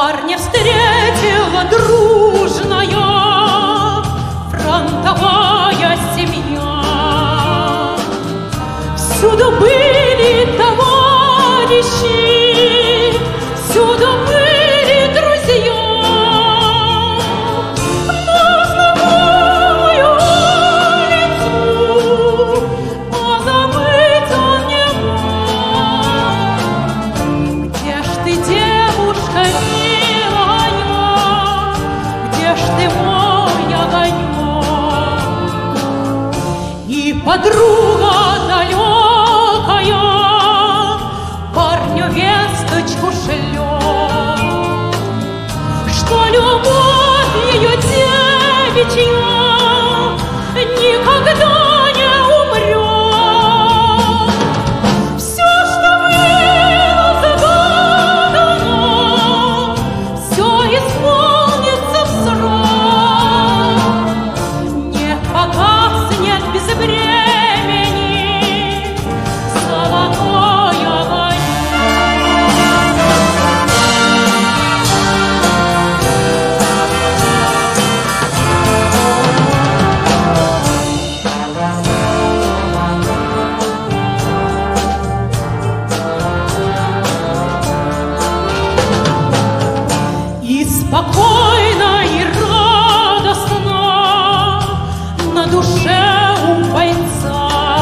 Парня встретила дружная фронтовая семья. Всюду были товарищи, всюду были друзья. На знакомую улицу позабыть он не мог. Где ж ты, девушка милая, где ж ты, мой огонек? И подруга далекая парню весточку шлет, что любовь ее девичья никогда не умрет. Все, что было загадано, все исполнится в срок. Не погаснет без времени золотой огонек. И спокойно, и радостно на душе у бойца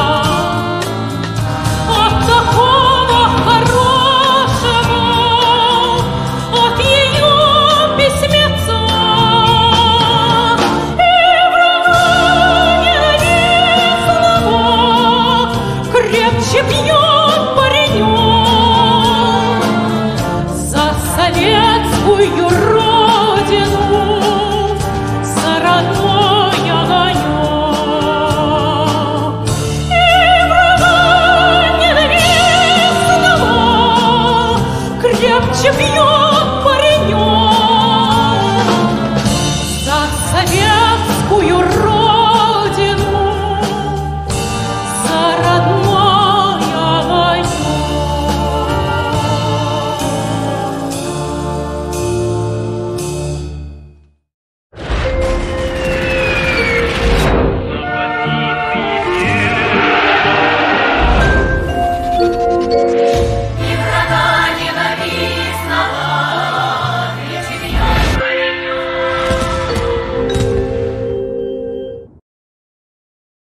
от такого хорошего, от ее письмеца. И врага ненавистного крепче бьет паренек за советскую родину.